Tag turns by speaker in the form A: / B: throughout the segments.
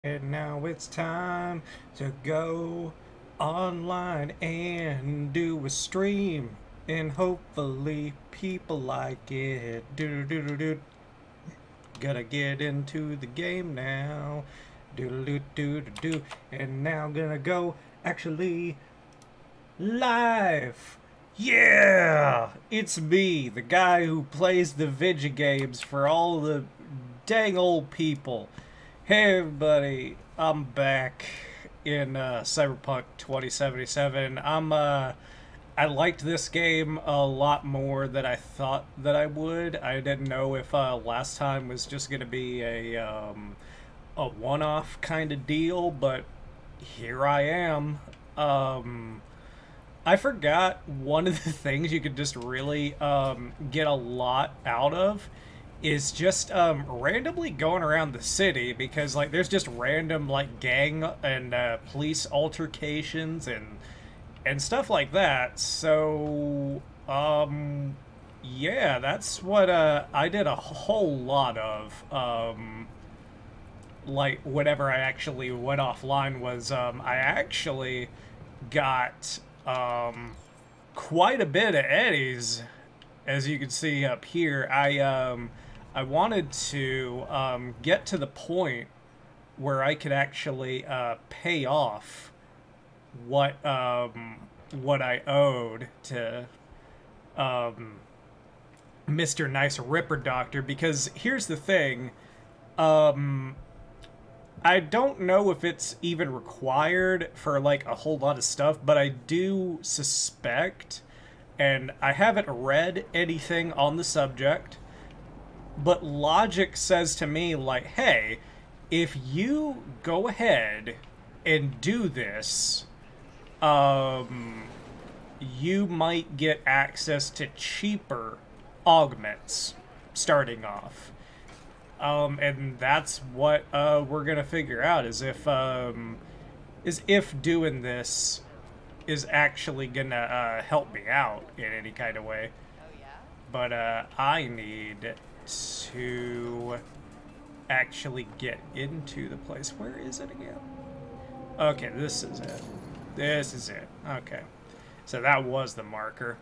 A: And now it's time to go online and do a stream. And hopefully people like it. Do do do do. Gotta get into the game now. Do do do do do. And now gonna go actually live. Yeah! It's me, the guy who plays the video games for all the dang old people. Hey everybody, I'm back in Cyberpunk 2077. I liked this game a lot more than I thought that I would. I didn't know if last time was just gonna be a one-off kind of deal, but here I am. I forgot one of the things you could just really get a lot out of is just randomly going around the city, because like there's just random like gang and police altercations and stuff like that. So yeah, that's what I did a whole lot of. Like whenever I actually went offline was I actually got quite a bit of eddies, as you can see up here. I wanted to get to the point where I could actually pay off what I owed to Mr. Nice Ripper Doctor, because here's the thing. I don't know if it's even required for like a whole lot of stuff, but I do suspect, and I haven't read anything on the subject, but logic says to me like, hey, if you go ahead and do this, you might get access to cheaper augments starting off. And that's what we're gonna figure out, is if doing this is actually gonna help me out in any kind of way. But I need to actually get into the place. Where is it again? Okay, this is it. This is it. Okay, so that was the marker.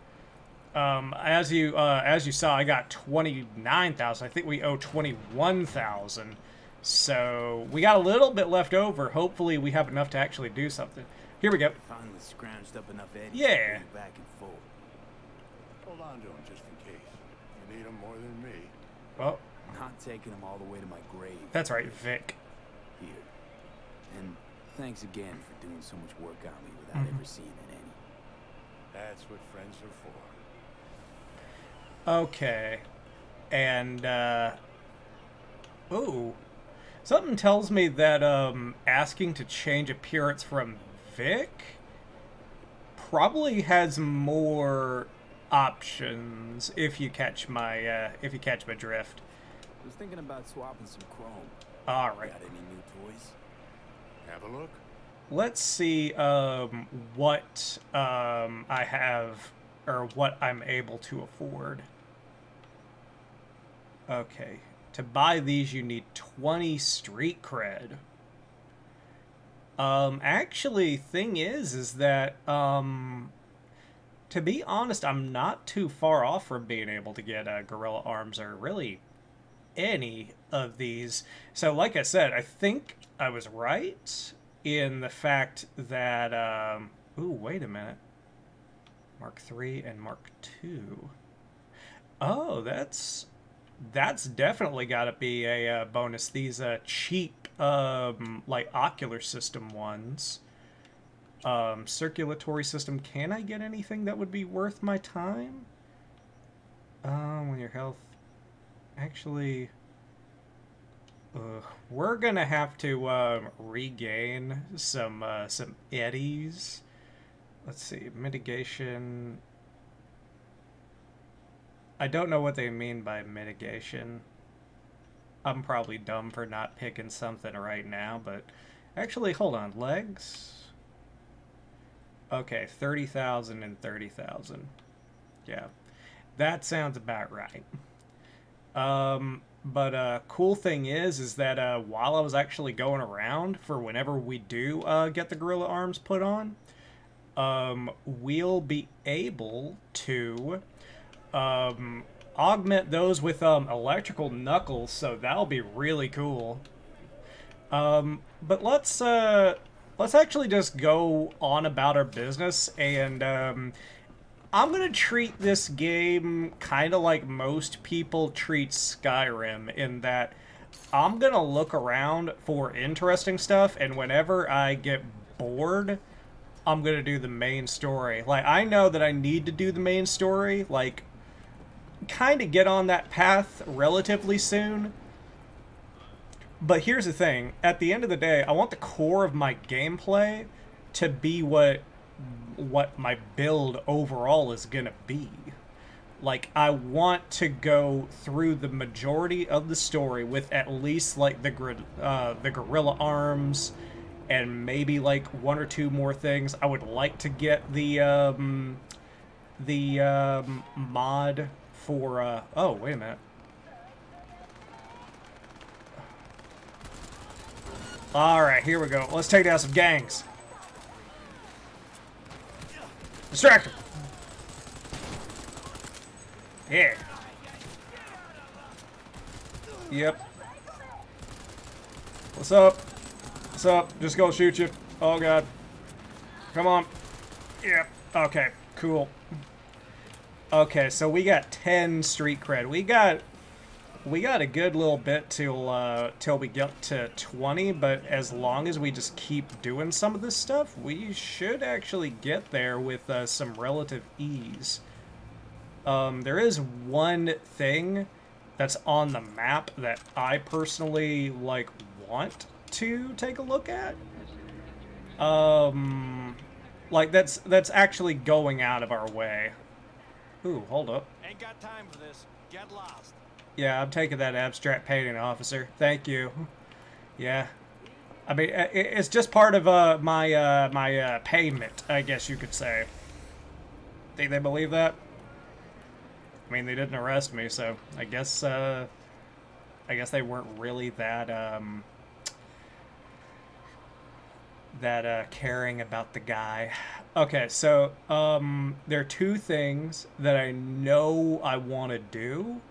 A: As you saw, I got 29,000. I think we owe 21,000. So we got a little bit left over. Hopefully we have enough to actually do something. Here we go.
B: Finally scrounged up enough eddies
A: Yeah.
B: to back and forth.
C: Hold on to him just in case. You need him more than me.
A: Well,
B: Not taking them all the way to my grave.
A: that's right, Vic.
B: Here. And thanks again for doing so much work on me without ever seeing an Eddie.
C: That's what friends are for.
A: Okay. And, ooh. Something tells me that, asking to change appearance from Vic probably has more options, if you catch my drift.
B: I was thinking about swapping some chrome.
A: Alright.
B: Got any new toys?
C: Have a look.
A: Let's see, what, I have, or what I'm able to afford. Okay. To buy these, you need 20 street cred. Actually, thing is that, to be honest, I'm not too far off from being able to get, Gorilla Arms, or really any of these. So, like I said, I think I was right in the fact that, ooh, wait a minute. Mark III and Mark II. Oh, that's definitely got to be a bonus. These cheap, like ocular system ones. Circulatory system. Can I get anything that would be worth my time? When your health. Actually, we're gonna have to regain some eddies. Let's see, mitigation. I don't know what they mean by mitigation. I'm probably dumb for not picking something right now, but actually, hold on. Legs? Okay, 30,000 and 30,000. Yeah, that sounds about right. But cool thing is that while I was actually going around for whenever we do get the gorilla arms put on, we'll be able to augment those with electrical knuckles, so that'll be really cool. But let's actually just go on about our business, and I'm gonna treat this game kind of like most people treat Skyrim, in that I'm gonna look around for interesting stuff, and whenever I get bored, I'm gonna do the main story. Like, I know that I need to do the main story, like, kind of get on that path relatively soon. But here's the thing, at the end of the day, I want the core of my gameplay to be what my build overall is gonna be. Like, I want to go through the majority of the story with at least, like, the gorilla arms, and maybe, like, one or two more things. I would like to get the mod for, oh, wait a minute. Alright, here we go. Let's take down some gangs. Distract him. Yeah. Yep. What's up? What's up? Just gonna shoot you. Oh, God. Come on. Yep. Okay, cool. Okay, so we got 10 street cred. We got a good little bit till we get to 20, but as long as we just keep doing some of this stuff, we should actually get there with some relative ease. There is one thing that's on the map that I personally, like, want to take a look at. Like, that's actually going out of our way. Ooh, hold up.
D: Ain't got time for this. Get lost.
A: Yeah, I'm taking that abstract painting, officer. Thank you. Yeah. I mean, it's just part of my payment, I guess you could say. Think they believe that? I mean, they didn't arrest me, so I guess they weren't really that caring about the guy. Okay, so there are two things that I know I want to do.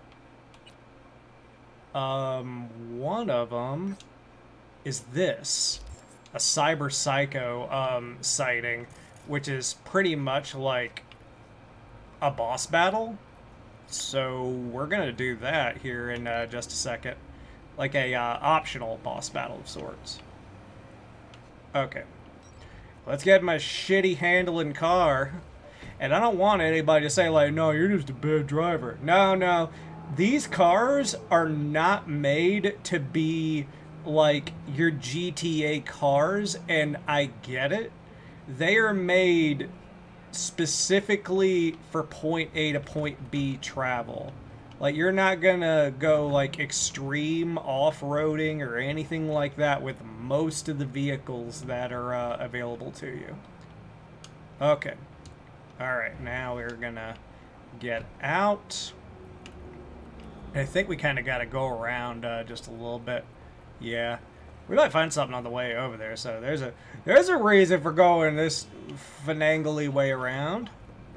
A: One of them is this, a Cyber Psycho sighting, which is pretty much like a boss battle. So we're gonna do that here in just a second, like a optional boss battle of sorts. Okay, let's get my shitty handling car. And I don't want anybody to say, like, no, you're just a bad driver. No, no. These cars are not made to be like your GTA cars, and I get it. They are made specifically for point A to point B travel. Like, you're not gonna go, like, extreme off-roading or anything like that with most of the vehicles that are available to you. Okay. Alright, now we're gonna get out. I think we kind of got to go around just a little bit. Yeah. We might find something on the way over there, so there's a reason for going this finagly way around.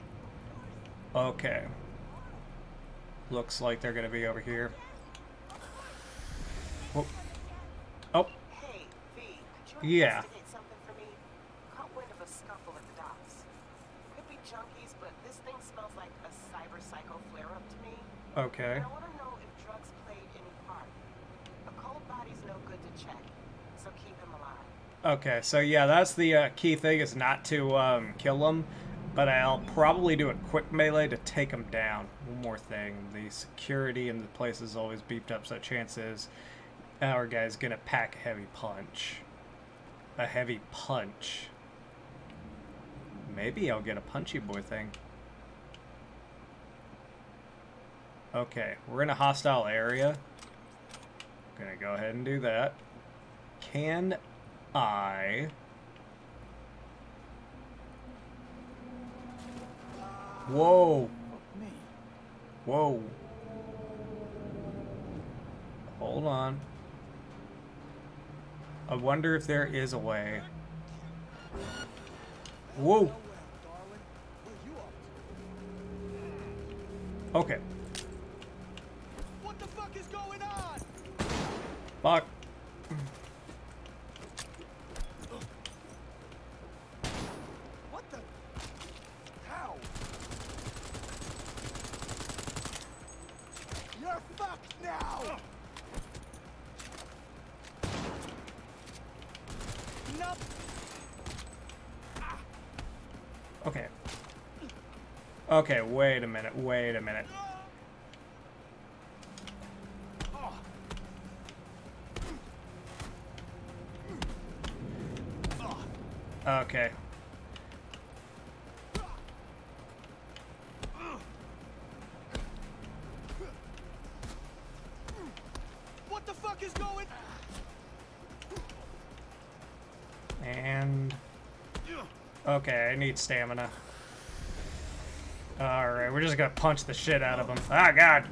A: Okay. Looks like they're going to be over here. Oh. Oh.
E: Hey, V, could you
A: Yeah.
E: investigate something for me? Caught wind of a scuffle at the docks. Could be junkies, but this thing smells like a Cyber Psycho flare-up to me.
A: Okay.
E: And I want to know if drugs played any part. A cold body's no good to check, so keep him alive.
A: Okay, so yeah, that's the key thing, is not to kill them, but I'll probably do a quick melee to take them down. One more thing, the security in the place is always beefed up, so chances our guy's gonna pack a heavy punch. A heavy punch. Maybe I'll get a punchy boy thing. Okay, we're in a hostile area. Gonna go ahead and do that. Can I... Whoa.
B: Me.
A: Whoa. Hold on. I wonder if there is a way. Whoa. Okay.
D: What the fuck is going on?
A: Fuck.
D: What the? How? You're fucked now. Nope.
A: Okay. Okay, wait a minute, wait a minute. Okay.
D: What the fuck is going?
A: And... Okay, I need stamina. Alright, we're just gonna punch the shit out of him. Ah, God!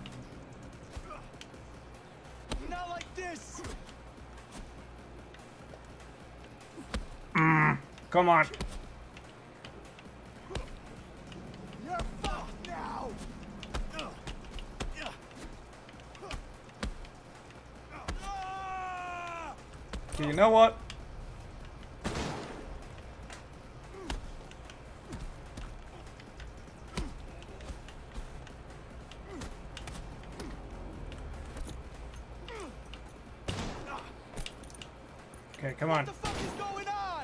D: Not like this.
A: Come on.
D: You're fucked now.
A: You know what? Okay, come on.
D: What the fuck is going on?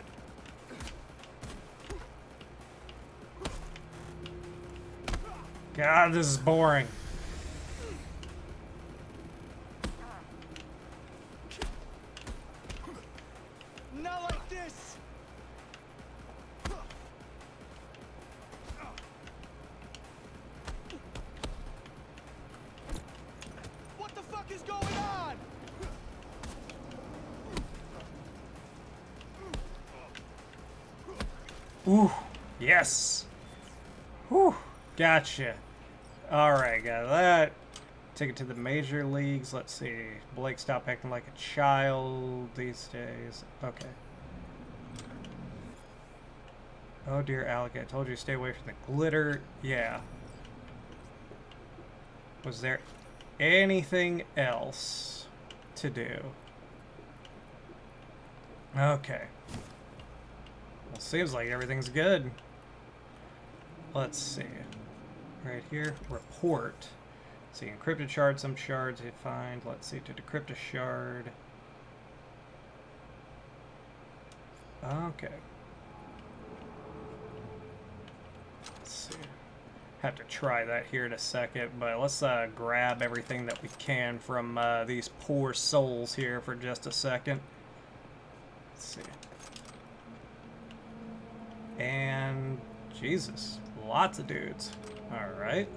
A: God, this is boring.
D: Not like this. What the fuck is going on?
A: Ooh, yes. Whew, gotcha. Alright, got that. Take it to the major leagues. Let's see. Blake, stop acting like a child these days. Okay. Oh dear, Alec, I told you to stay away from the glitter. Yeah. Was there anything else to do? Okay. Well, seems like everything's good. Let's see. Right here, report. See, encrypted shard, some shards you find. Let's see, to decrypt a shard. Okay. Let's see. Have to try that here in a second, but let's grab everything that we can from these poor souls here for just a second. Let's see. And Jesus, lots of dudes. All right.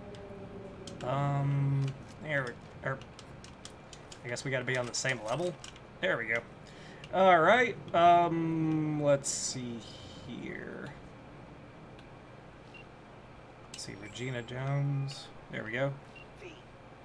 A: There we are. I guess we got to be on the same level. There we go. All right. Let's see here. Let's see, Regina Jones. There we go.
E: V.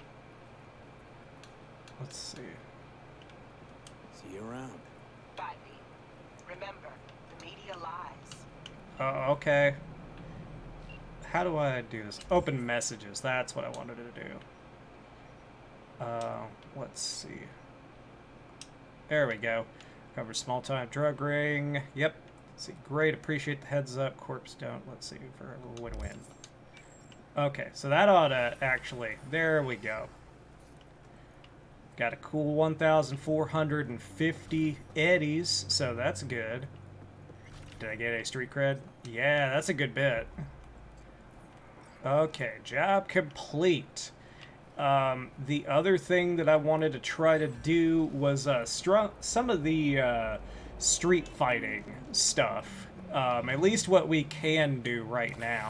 A: Let's see.
B: See you around.
E: Bye, V. Remember, the media lies.
A: Oh, okay. How do I do this? Open messages. That's what I wanted to do. Let's see. There we go. Cover small-time drug ring. Yep. Let's see. Great. Appreciate the heads up. Corpse don't. Let's see. Forever win-win. Okay. So that ought to actually... There we go. Got a cool 1,450 eddies. So that's good. Did I get a street cred? Yeah, that's a good bit. Okay, job complete. The other thing that I wanted to try to do was some of the street fighting stuff. At least what we can do right now.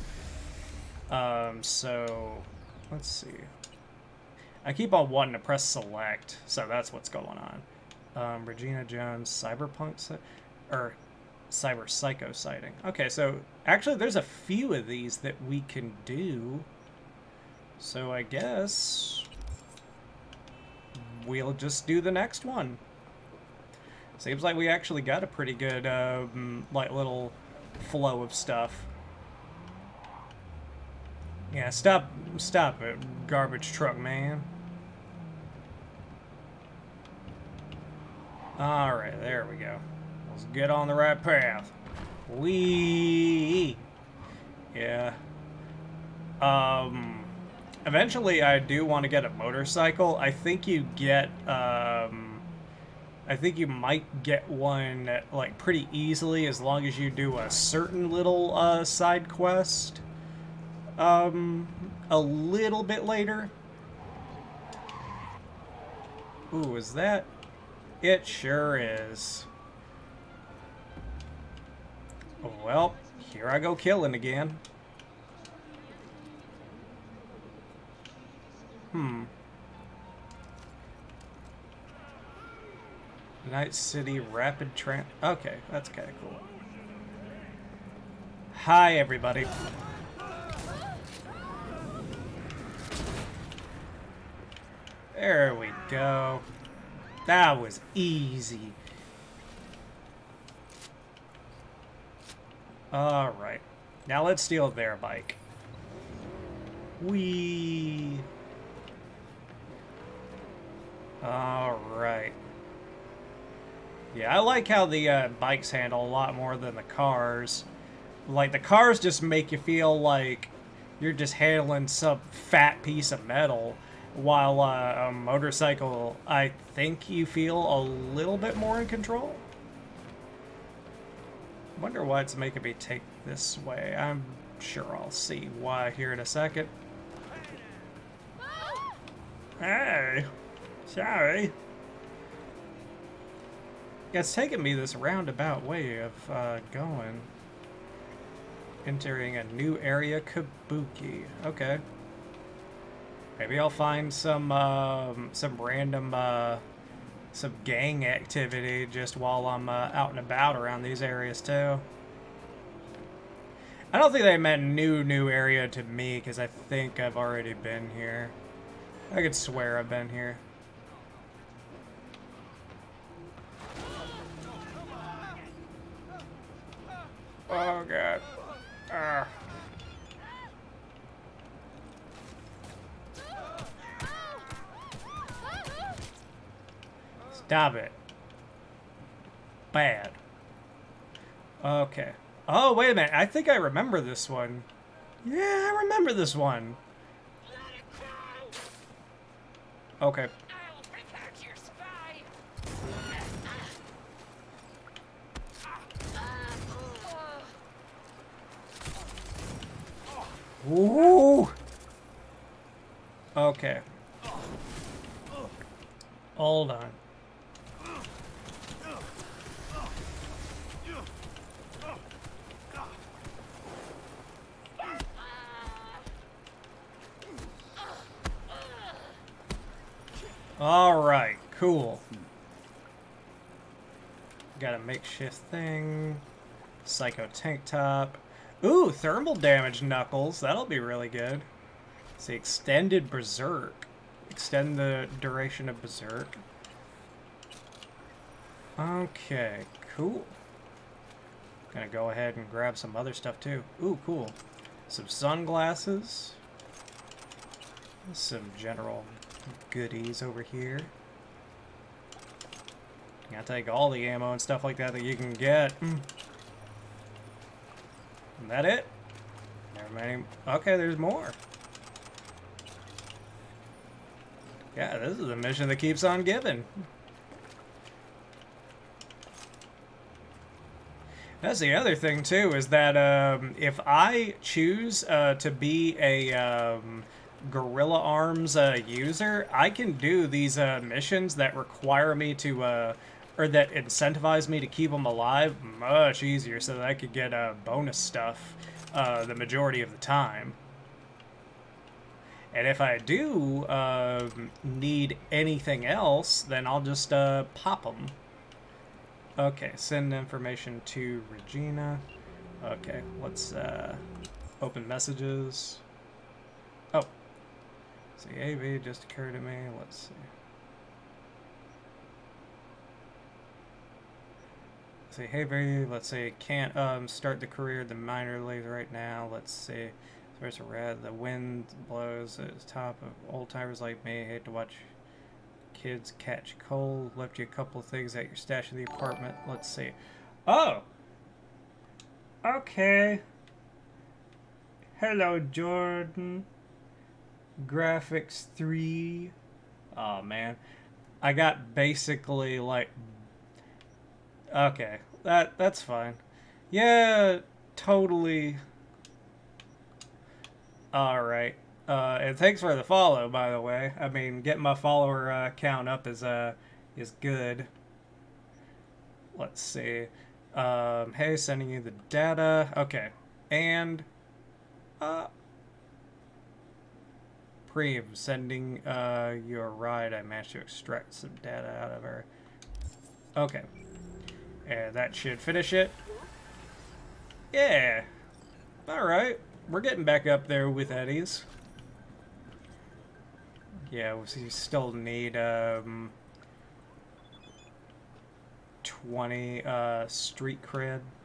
A: So, let's see. I keep on wanting to press select, so that's what's going on. Regina Jones, Cyberpunk, or Cyber Psycho sighting. Okay, so actually there's a few of these that we can do. So I guess we'll just do the next one. Seems like we actually got a pretty good, like, little flow of stuff. Yeah, stop it, garbage truck man. Alright, there we go. Let's get on the right path. Whee! Yeah. Eventually I do want to get a motorcycle. I think you get, I think you might get one, like, pretty easily as long as you do a certain little, side quest. A little bit later. Ooh, is that? It sure is. Well, here I go killing again. Night City Rapid Tran... Okay, that's kind of cool. Hi, everybody. There we go. That was easy. Alright. Now let's steal their bike. Whee! Alright. Yeah, I like how the bikes handle a lot more than the cars. Like, the cars just make you feel like you're just handling some fat piece of metal. While a motorcycle, I think you feel a little bit more in control. Wonder why it's making me take this way. I'm sure I'll see why here in a second. Hey, sorry. It's taking me this roundabout way of going. Entering a new area, Kabuki. Okay. Maybe I'll find some random, some gang activity just while I'm out and about around these areas too. I don't think they meant new area to me because I think I've already been here. I could swear I've been here. Oh god. Stop it. Bad. Okay. Oh, wait a minute. I think I remember this one. Yeah, I remember this one. Okay.
F: I'll protect your spy.
A: Ooh. Okay. Hold on. Alright, cool. Got a makeshift thing. Psycho tank top. Ooh, thermal damage knuckles. That'll be really good. See, extended berserk. Extend the duration of berserk. Okay, cool. Gonna go ahead and grab some other stuff too. Ooh, cool. Some sunglasses. Some general goodies over here. Gotta take all the ammo and stuff like that that you can get. Is that it? There many. Okay, there's more. Yeah, this is a mission that keeps on giving. That's the other thing too, is that if I choose to be a Guerrilla Arms user, I can do these missions that require me to, or that incentivize me to keep them alive much easier, so that I could get bonus stuff the majority of the time. And if I do need anything else, then I'll just pop them. Okay, send information to Regina. Okay, let's open messages. Oh. See, AV just occurred to me. Let's see. say, hey, baby, let's say, can't start the career the minor leagues right now. Let's see. There's a red. The wind blows at the top of old timers like me. Hate to watch kids catch cold. Left you a couple of things at your stash in the apartment. Let's see. Oh! Okay. Hello, Jordan. Graphics 3. Oh, man. I got basically, like... Okay. That's fine. Yeah, totally... Alright. And thanks for the follow, by the way. I mean, getting my follower count up is good. Let's see. Hey, sending you the data. Okay. And Preem, sending you a ride. I managed to extract some data out of her. Okay. And that should finish it. Yeah. Alright. We're getting back up there with Eddie's. Yeah, we still need 20 street cred.